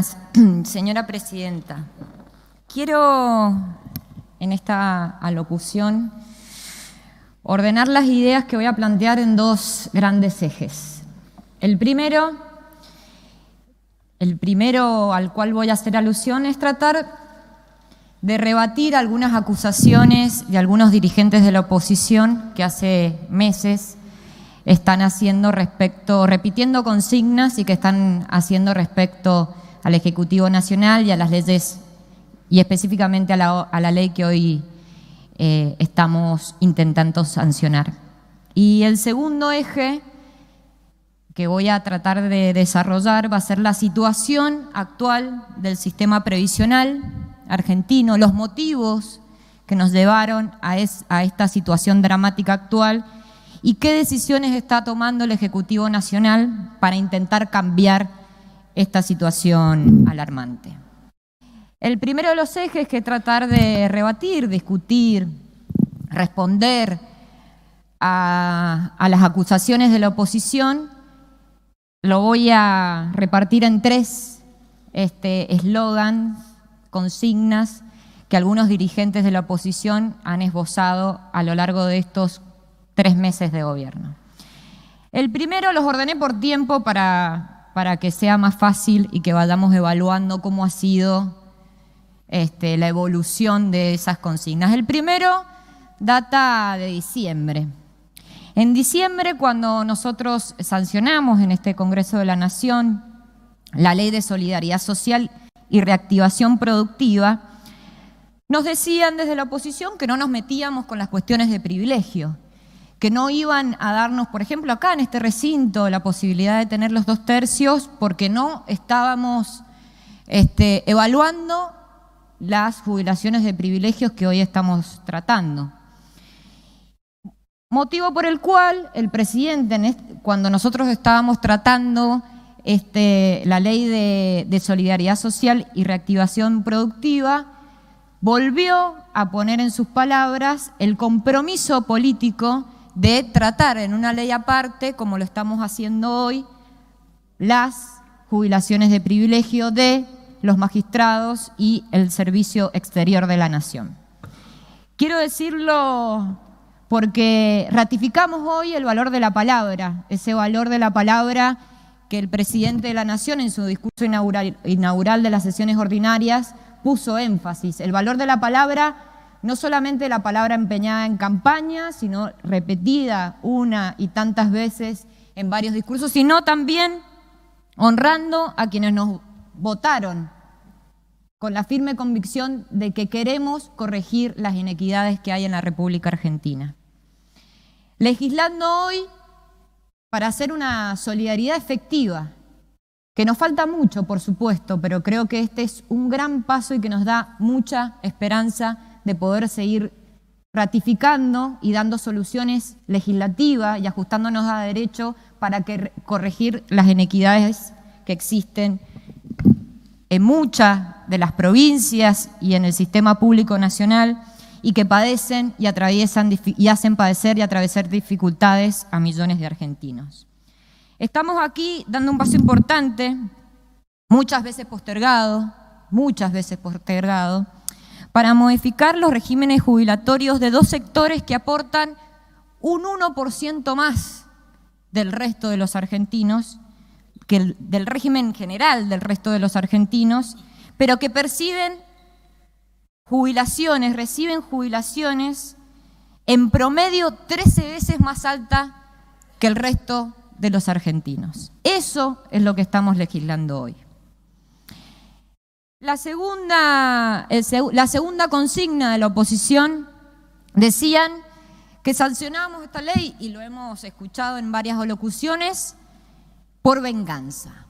Gracias, señora presidenta. Quiero, en esta alocución, ordenar las ideas que voy a plantear en dos grandes ejes. El primero al cual voy a hacer alusión es tratar de rebatir algunas acusaciones de algunos dirigentes de la oposición que hace meses están haciendo repitiendo consignas y que están haciendo respecto al Ejecutivo Nacional y a las leyes, y específicamente a la ley que hoy estamos intentando sancionar. Y el segundo eje que voy a tratar de desarrollar va a ser la situación actual del sistema previsional argentino, los motivos que nos llevaron a esta situación dramática actual y qué decisiones está tomando el Ejecutivo Nacional para intentar cambiar esta situación alarmante. El primero de los ejes que tratar de rebatir, discutir, responder a las acusaciones de la oposición, lo voy a repartir en tres eslogans, consignas que algunos dirigentes de la oposición han esbozado a lo largo de estos 3 meses de gobierno. El primero los ordené por tiempo para que sea más fácil y que vayamos evaluando cómo ha sido la evolución de esas consignas. El primero data de diciembre. En diciembre, cuando nosotros sancionamos en este Congreso de la Nación la Ley de Solidaridad Social y Reactivación Productiva, nos decían desde la oposición que no nos metíamos con las cuestiones de privilegio, que no iban a darnos, por ejemplo, acá en este recinto, la posibilidad de tener los 2/3 porque no estábamos evaluando las jubilaciones de privilegios que hoy estamos tratando. Motivo por el cual el presidente, cuando nosotros estábamos tratando la Ley de Solidaridad Social y Reactivación Productiva, volvió a poner en sus palabras el compromiso político de tratar en una ley aparte, como lo estamos haciendo hoy, las jubilaciones de privilegio de los magistrados y el Servicio Exterior de la Nación. Quiero decirlo porque ratificamos hoy el valor de la palabra, ese valor de la palabra que el presidente de la Nación en su discurso inaugural de las sesiones ordinarias puso énfasis. El valor de la palabra, no solamente la palabra empeñada en campaña, sino repetida una y tantas veces en varios discursos, sino también honrando a quienes nos votaron con la firme convicción de que queremos corregir las inequidades que hay en la República Argentina. Legislando hoy para hacer una solidaridad efectiva, que nos falta mucho, por supuesto, pero creo que este es un gran paso y que nos da mucha esperanza de poder seguir ratificando y dando soluciones legislativas y ajustándonos a derecho para corregir las inequidades que existen en muchas de las provincias y en el sistema público nacional y que padecen y atraviesan y hacen padecer y atravesar dificultades a millones de argentinos. Estamos aquí dando un paso importante, muchas veces postergado, para modificar los regímenes jubilatorios de 2 sectores que aportan un 1% más del resto de los argentinos, del régimen general del resto de los argentinos, pero que reciben jubilaciones en promedio 13 veces más alta que el resto de los argentinos. Eso es lo que estamos legislando hoy. La segunda consigna de la oposición decían que sancionábamos esta ley, y lo hemos escuchado en varias alocuciones, por venganza.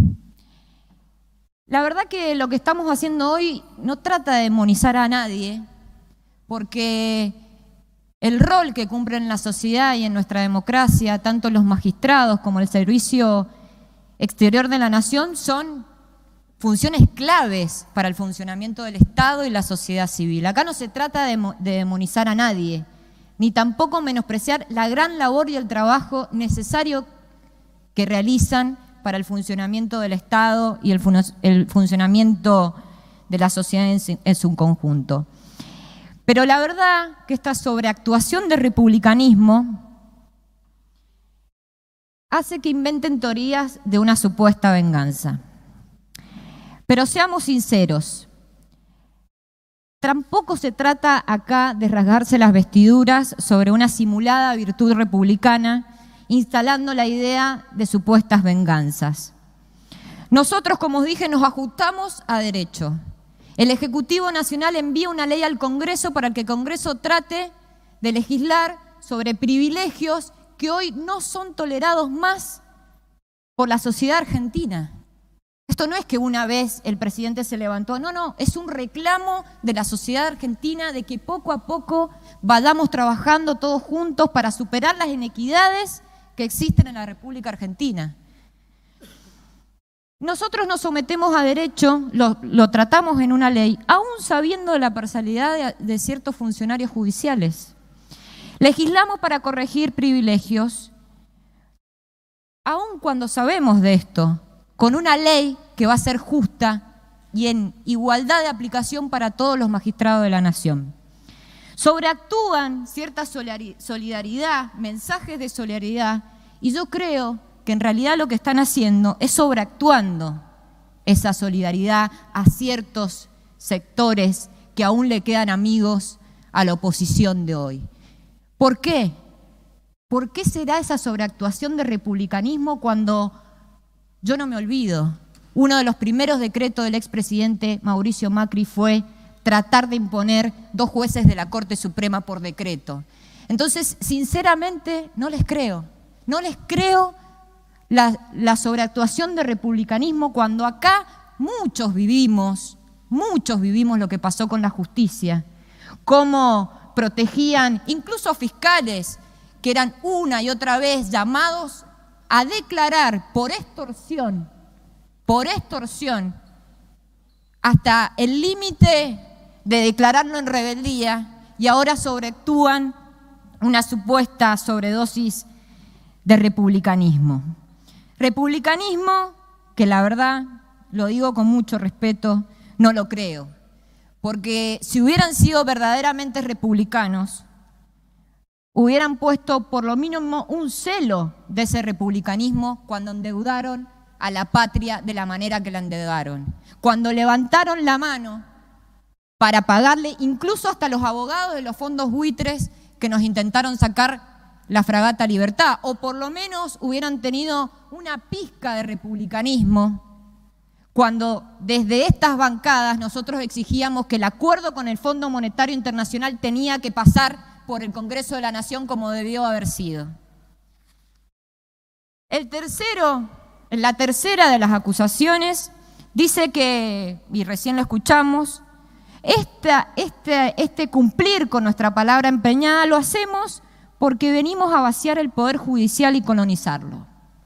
La verdad que lo que estamos haciendo hoy no trata de demonizar a nadie, porque el rol que cumplen en la sociedad y en nuestra democracia, tanto los magistrados como el Servicio Exterior de la Nación, son funciones claves para el funcionamiento del Estado y la sociedad civil. Acá no se trata de demonizar a nadie, ni tampoco menospreciar la gran labor y el trabajo necesario que realizan para el funcionamiento del Estado y el funcionamiento de la sociedad en su conjunto. Pero la verdad que esta sobreactuación del republicanismo hace que inventen teorías de una supuesta venganza. Pero seamos sinceros, tampoco se trata acá de rasgarse las vestiduras sobre una simulada virtud republicana, instalando la idea de supuestas venganzas. Nosotros, como os dije, nos ajustamos a derecho. El Ejecutivo Nacional envía una ley al Congreso para que el Congreso trate de legislar sobre privilegios que hoy no son tolerados más por la sociedad argentina. Esto no es que una vez el presidente se levantó, no, es un reclamo de la sociedad argentina de que poco a poco vayamos trabajando todos juntos para superar las inequidades que existen en la República Argentina. Nosotros nos sometemos a derecho, lo tratamos en una ley, aún sabiendo de la parcialidad de ciertos funcionarios judiciales. Legislamos para corregir privilegios, aún cuando sabemos de esto, con una ley que va a ser justa y en igualdad de aplicación para todos los magistrados de la nación. Sobreactúan cierta solidaridad, mensajes de solidaridad, y yo creo que en realidad lo que están haciendo es sobreactuando esa solidaridad a ciertos sectores que aún le quedan amigos a la oposición de hoy. ¿Por qué? ¿Por qué será esa sobreactuación de republicanismo cuando, yo no me olvido, uno de los primeros decretos del expresidente Mauricio Macri fue tratar de imponer 2 jueces de la Corte Suprema por decreto? Entonces, sinceramente, no les creo la sobreactuación de republicanismo cuando acá muchos vivimos lo que pasó con la justicia, cómo protegían incluso fiscales que eran una y otra vez llamados a declarar por extorsión, hasta el límite de declararlo en rebeldía, y ahora sobreactúan una supuesta sobredosis de republicanismo. Republicanismo que la verdad, lo digo con mucho respeto, no lo creo. Porque si hubieran sido verdaderamente republicanos, hubieran puesto por lo mínimo un celo de ese republicanismo cuando endeudaron a la patria de la manera que la endeudaron. Cuando levantaron la mano para pagarle incluso hasta los abogados de los fondos buitres que nos intentaron sacar la fragata Libertad, o por lo menos hubieran tenido una pizca de republicanismo cuando desde estas bancadas nosotros exigíamos que el acuerdo con el Fondo Monetario Internacional tenía que pasar por el Congreso de la Nación como debió haber sido. La tercera de las acusaciones dice que, y recién lo escuchamos, este cumplir con nuestra palabra empeñada lo hacemos porque venimos a vaciar el Poder Judicial y colonizarlo.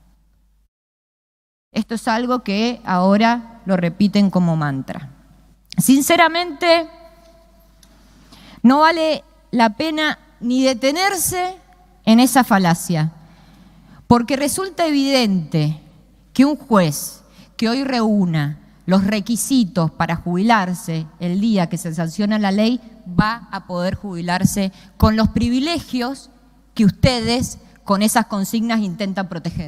Esto es algo que ahora lo repiten como mantra. Sinceramente, no vale la pena ni detenerse en esa falacia, porque resulta evidente que un juez que hoy reúna los requisitos para jubilarse el día que se sanciona la ley va a poder jubilarse con los privilegios que ustedes con esas consignas intentan proteger.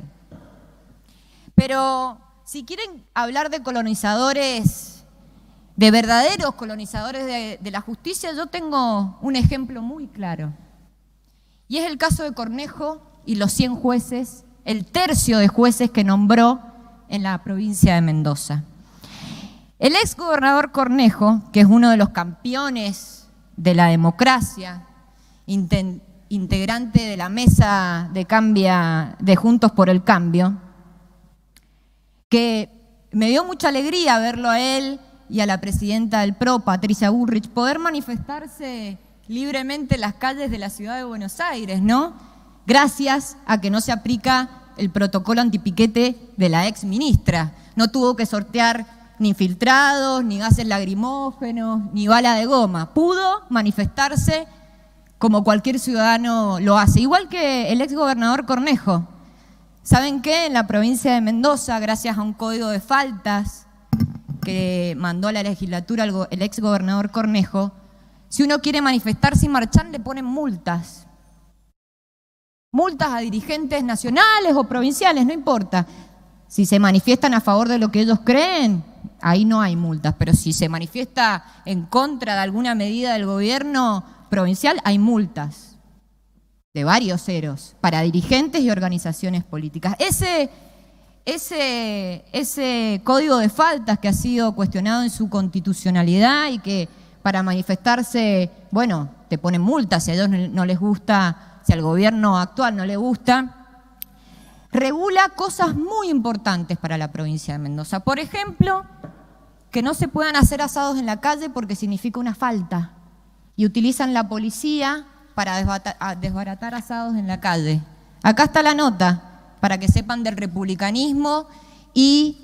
Pero si quieren hablar de colonizadores, de verdaderos colonizadores de la justicia, yo tengo un ejemplo muy claro. Y es el caso de Cornejo y los 100 jueces, el tercio de jueces que nombró en la provincia de Mendoza. El exgobernador Cornejo, que es uno de los campeones de la democracia, integrante de la mesa de Juntos por el Cambio, que me dio mucha alegría verlo a él y a la presidenta del PRO, Patricia Bullrich, poder manifestarse libremente en las calles de la ciudad de Buenos Aires, ¿no? Gracias a que no se aplica el protocolo antipiquete de la ex ministra. No tuvo que sortear ni infiltrados, ni gases lacrimógenos, ni bala de goma. Pudo manifestarse como cualquier ciudadano lo hace. Igual que el exgobernador Cornejo. ¿Saben qué? En la provincia de Mendoza, gracias a un código de faltas que mandó a la legislatura el ex gobernador Cornejo, si uno quiere manifestarse y marchar, le ponen multas. Multas a dirigentes nacionales o provinciales, no importa. Si se manifiestan a favor de lo que ellos creen, ahí no hay multas. Pero si se manifiesta en contra de alguna medida del gobierno provincial, hay multas de varios ceros para dirigentes y organizaciones políticas. Ese código de faltas que ha sido cuestionado en su constitucionalidad y que para manifestarse, bueno, te ponen multas si a ellos no les gusta, si al gobierno actual no le gusta, regula cosas muy importantes para la provincia de Mendoza. Por ejemplo, que no se puedan hacer asados en la calle porque significa una falta y utilizan la policía para desbaratar asados en la calle. Acá está la nota para que sepan del republicanismo y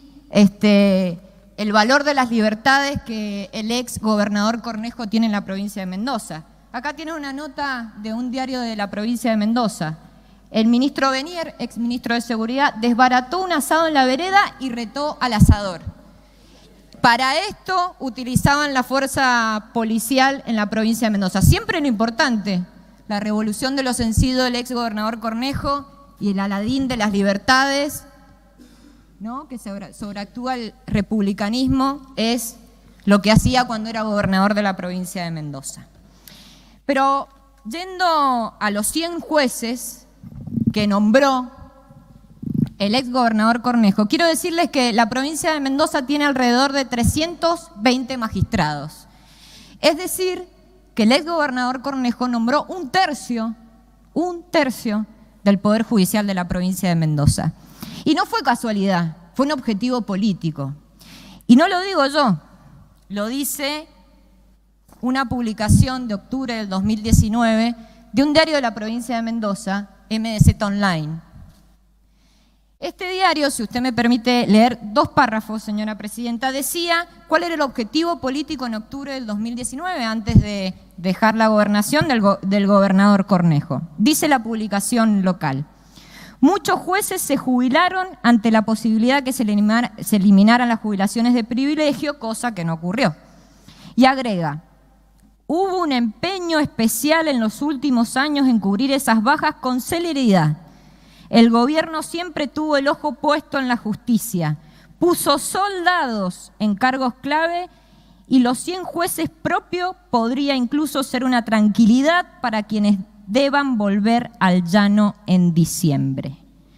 el valor de las libertades que el ex gobernador Cornejo tiene en la provincia de Mendoza. Acá tiene una nota de un diario de la provincia de Mendoza. El ministro Benier, ex ministro de Seguridad, desbarató un asado en la vereda y retó al asador. Para esto utilizaban la fuerza policial en la provincia de Mendoza. Siempre lo importante, la revolución de lo sencillo del ex gobernador Cornejo y el Aladín de las libertades, ¿no? Que sobreactúa el republicanismo, es lo que hacía cuando era gobernador de la provincia de Mendoza. Pero yendo a los 100 jueces que nombró el ex gobernador Cornejo, quiero decirles que la provincia de Mendoza tiene alrededor de 320 magistrados. Es decir, que el ex gobernador Cornejo nombró un tercio del Poder Judicial de la provincia de Mendoza. Y no fue casualidad, fue un objetivo político. Y no lo digo yo, lo dice una publicación de octubre del 2019 de un diario de la provincia de Mendoza, MDZ Online. Este diario, si usted me permite leer 2 párrafos, señora presidenta, decía cuál era el objetivo político en octubre del 2019, antes de dejar la gobernación del gobernador Cornejo. Dice la publicación local: muchos jueces se jubilaron ante la posibilidad que se eliminaran las jubilaciones de privilegio, cosa que no ocurrió. Y agrega: hubo un empeño especial en los últimos años en cubrir esas bajas con celeridad. El gobierno siempre tuvo el ojo puesto en la justicia, puso soldados en cargos clave y los 100 jueces propios podría incluso ser una tranquilidad para quienes deban volver al llano en diciembre.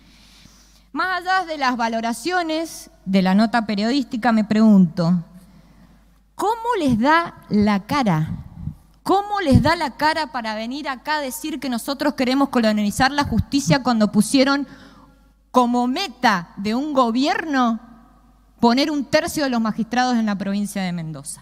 Más allá de las valoraciones de la nota periodística, me pregunto, ¿cómo les da la cara? ¿Cómo les da la cara para venir acá a decir que nosotros queremos colonializar la justicia cuando pusieron como meta de un gobierno poner un tercio de los magistrados en la provincia de Mendoza?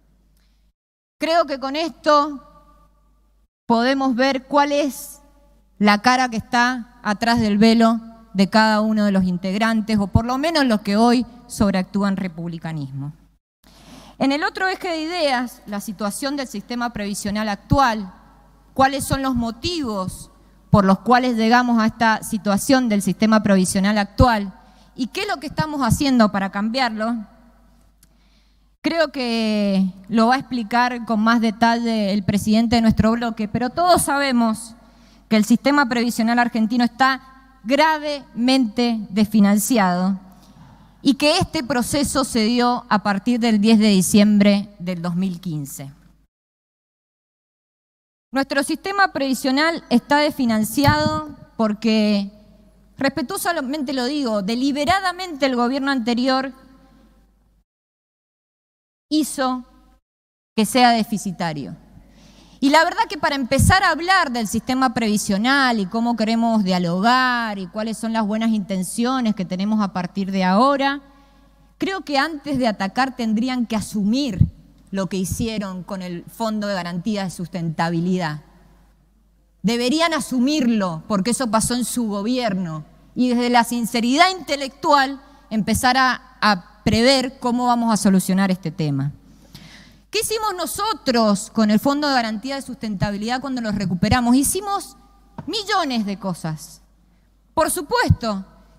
Creo que con esto podemos ver cuál es la cara que está atrás del velo de cada uno de los integrantes, o por lo menos los que hoy sobreactúan republicanismo. En el otro eje de ideas, la situación del sistema previsional actual, cuáles son los motivos por los cuales llegamos a esta situación del sistema previsional actual y qué es lo que estamos haciendo para cambiarlo, creo que lo va a explicar con más detalle el presidente de nuestro bloque, pero todos sabemos que el sistema previsional argentino está gravemente desfinanciado y que este proceso se dio a partir del 10 de diciembre del 2015. Nuestro sistema previsional está desfinanciado porque, respetuosamente lo digo, deliberadamente el gobierno anterior hizo que sea deficitario. Y la verdad que para empezar a hablar del sistema previsional y cómo queremos dialogar y cuáles son las buenas intenciones que tenemos a partir de ahora, creo que antes de atacar tendrían que asumir lo que hicieron con el Fondo de Garantía de Sustentabilidad. Deberían asumirlo porque eso pasó en su gobierno y desde la sinceridad intelectual empezar a prever cómo vamos a solucionar este tema. ¿Qué hicimos nosotros con el Fondo de Garantía de Sustentabilidad cuando lo recuperamos? Hicimos millones de cosas. Por supuesto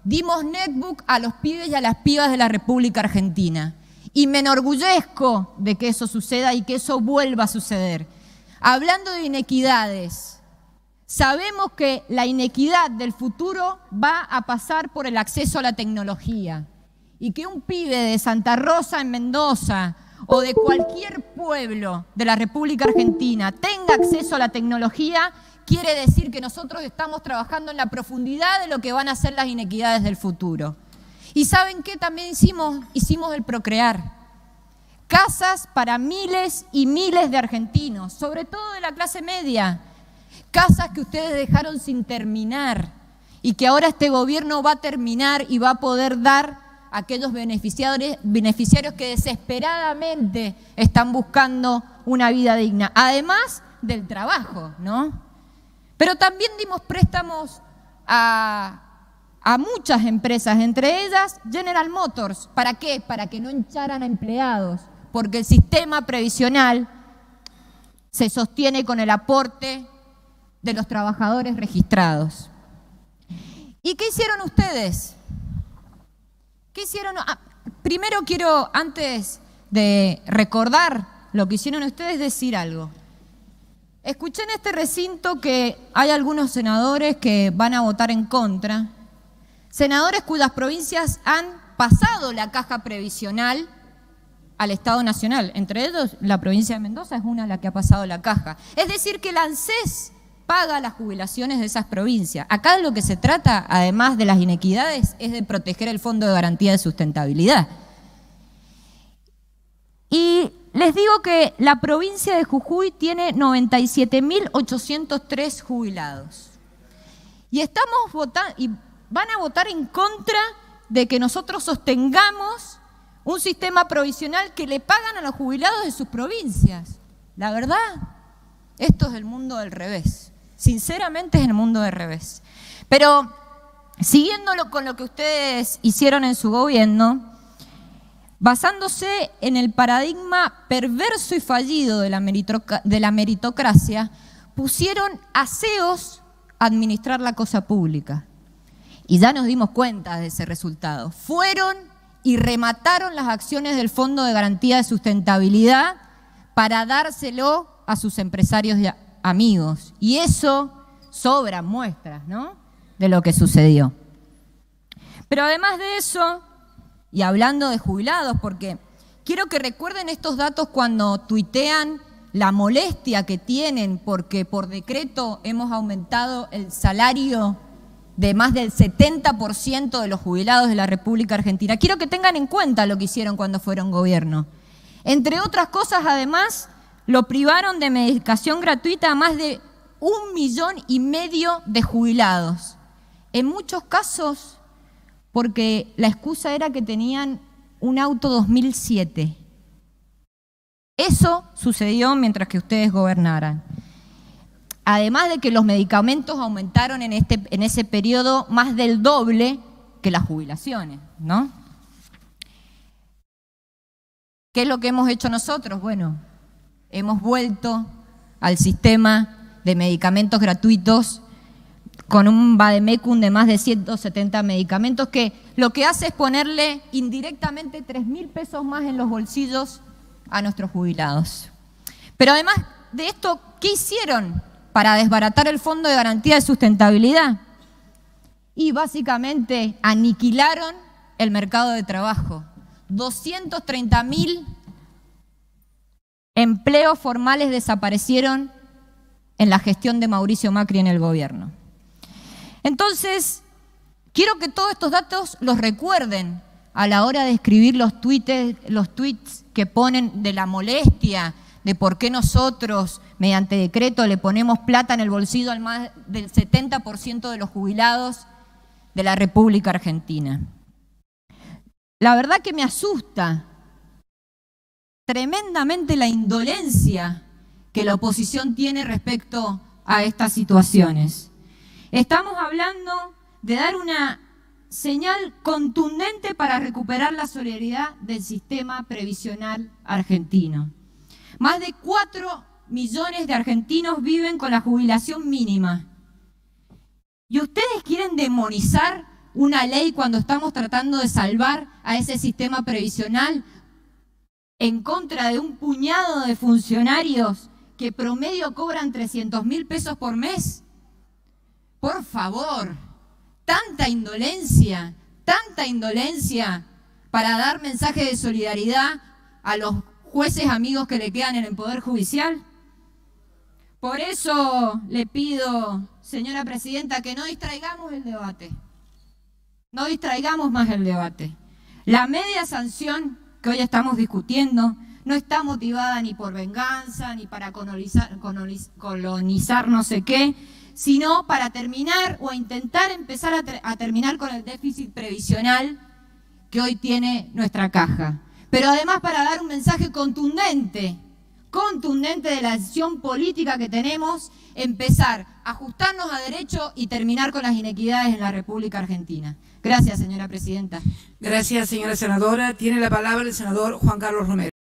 dimos netbook a los pibes y a las pibas de la República Argentina. Y me enorgullezco de que eso suceda y que eso vuelva a suceder. Hablando de inequidades, sabemos que la inequidad del futuro va a pasar por el acceso a la tecnología. Y que un pibe de Santa Rosa en Mendoza o de cualquier pueblo de la República Argentina tenga acceso a la tecnología, quiere decir que nosotros estamos trabajando en la profundidad de lo que van a ser las inequidades del futuro. ¿Y saben qué también hicimos el Procrear? Casas para miles y miles de argentinos, sobre todo de la clase media. Casas que ustedes dejaron sin terminar y que ahora este gobierno va a terminar y va a poder dar a aquellos beneficiarios que desesperadamente están buscando una vida digna, además del trabajo, ¿no? Pero también dimos préstamos a muchas empresas, entre ellas General Motors. ¿Para qué? Para que no hincharan a empleados, porque el sistema previsional se sostiene con el aporte de los trabajadores registrados. ¿Y qué hicieron ustedes? ¿Qué hicieron? Primero quiero, antes de recordar lo que hicieron ustedes, decir algo. Escuché en este recinto que hay algunos senadores que van a votar en contra. Senadores cuyas provincias han pasado la caja previsional al Estado Nacional. Entre ellos, la provincia de Mendoza es una la que ha pasado la caja. Es decir, que la ANSES paga las jubilaciones de esas provincias. Acá de lo que se trata, además de las inequidades, es de proteger el Fondo de Garantía de Sustentabilidad. Y les digo que la provincia de Jujuy tiene 97.803 jubilados. Y estamos votando, y van a votar en contra de que nosotros sostengamos un sistema provisional que le pagan a los jubilados de sus provincias. La verdad, esto es el mundo del revés. Sinceramente es el mundo del revés. Pero siguiéndolo con lo que ustedes hicieron en su gobierno, basándose en el paradigma perverso y fallido de la meritocracia, pusieron a CEOs a administrar la cosa pública. Y ya nos dimos cuenta de ese resultado. Fueron y remataron las acciones del Fondo de Garantía de Sustentabilidad para dárselo a sus empresarios y amigos. Y eso sobran muestras, ¿no?, de lo que sucedió. Pero además de eso, y hablando de jubilados, porque quiero que recuerden estos datos cuando tuitean la molestia que tienen porque por decreto hemos aumentado el salario de más del 70% de los jubilados de la República Argentina. Quiero que tengan en cuenta lo que hicieron cuando fueron gobierno. Entre otras cosas, además, lo privaron de medicación gratuita a más de 1,5 millones de jubilados. En muchos casos, porque la excusa era que tenían un auto 2007. Eso sucedió mientras que ustedes gobernaran. Además de que los medicamentos aumentaron en ese periodo más del doble que las jubilaciones, ¿no? ¿Qué es lo que hemos hecho nosotros? Bueno, hemos vuelto al sistema de medicamentos gratuitos con un vademecum de más de 170 medicamentos que lo que hace es ponerle indirectamente 3.000 pesos más en los bolsillos a nuestros jubilados. Pero además de esto, ¿qué hicieron para desbaratar el Fondo de Garantía de Sustentabilidad? Y básicamente aniquilaron el mercado de trabajo. 230.000 empleos formales desaparecieron en la gestión de Mauricio Macri en el gobierno. Entonces, quiero que todos estos datos los recuerden a la hora de escribir los tweets que ponen de la molestia, de por qué nosotros, mediante decreto, le ponemos plata en el bolsillo al más del 70% de los jubilados de la República Argentina. La verdad que me asusta tremendamente la indolencia que la oposición tiene respecto a estas situaciones. Estamos hablando de dar una señal contundente para recuperar la solidaridad del sistema previsional argentino. Más de 4 millones de argentinos viven con la jubilación mínima. ¿Y ustedes quieren demonizar una ley cuando estamos tratando de salvar a ese sistema previsional en contra de un puñado de funcionarios que promedio cobran 300.000 pesos por mes? Por favor, tanta indolencia para dar mensajes de solidaridad a los jueces amigos que le quedan en el Poder Judicial. Por eso le pido, señora presidenta, que no distraigamos el debate. No distraigamos más el debate. La media sanción que hoy estamos discutiendo no está motivada ni por venganza, ni para colonizar no sé qué, sino para terminar o intentar empezar a terminar con el déficit previsional que hoy tiene nuestra caja. Pero además para dar un mensaje contundente de la decisión política que tenemos, empezar a ajustarnos a derecho y terminar con las inequidades en la República Argentina. Gracias, señora presidenta. Gracias, señora senadora. Tiene la palabra el senador Juan Carlos Romero.